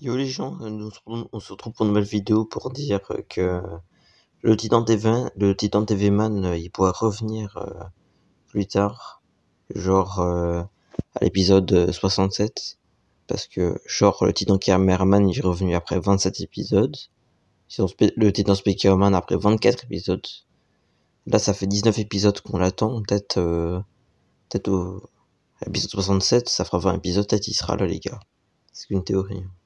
Yo les gens, on se retrouve pour une nouvelle vidéo pour dire que le Titan TV Man, il pourra revenir plus tard, genre à l'épisode 67, parce que genre le Titan Cameraman il est revenu après 27 épisodes, sinon le Titan Speakerman après 24 épisodes. Là ça fait 19 épisodes qu'on l'attend, peut-être au épisode 67, ça fera 20 épisodes, peut-être il sera là les gars. C'est une théorie.